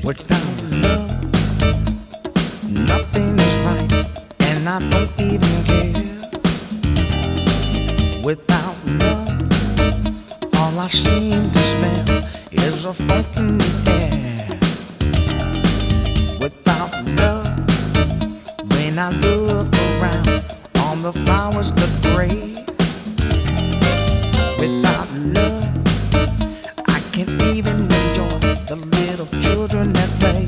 Without love, nothing is right, and I don't even care. Without love, all I seem to smell is a funk in the air. Without love, when I look around on the flowers that gray. Without love, I can't even enjoy the little children that play.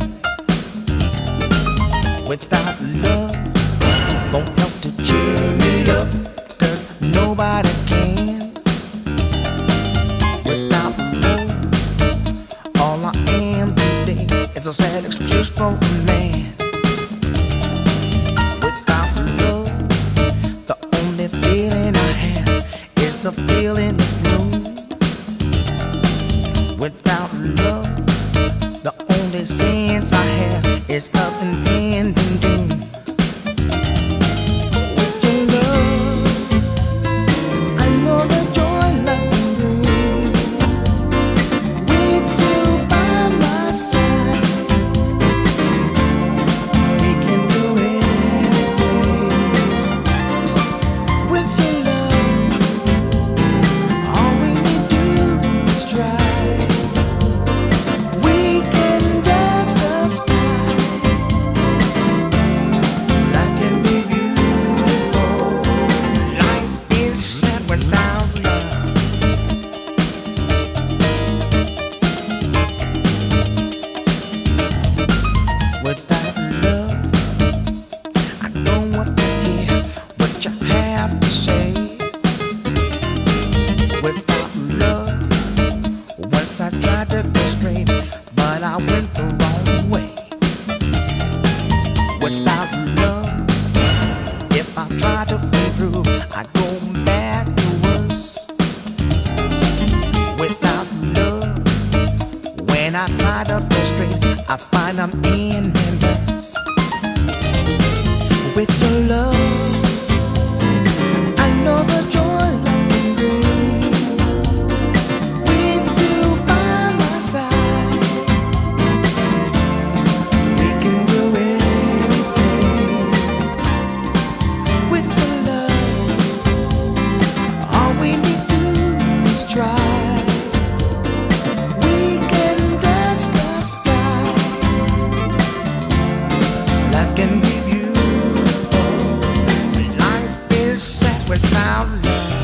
Without love, won't help to cheer me up, 'cause nobody can. Without love, all I am today is a sad excuse for a man. Without love, the only feeling I have is the feeling of blue. Without love, the only sense I have is up and in and doom. With your love, I know the joy love can bring. With you by my side, we can do anything. With your love, all we need to do is try. We can dance the sky. Life can be beautiful. Life is sad without love. Without love, I don't want to hear what you have to say. Without love, once I tried to go straight, but I went the wrong way. Without love, if I try to improve, I go back to worse. Without love, when I try to go straight, I find I'm in reverse. With your love, I know the joy love can bring. With you by my side, we can do anything. With your love, all we need to do is try. We can dance the sky. Life can be beautiful. Life is sad without love.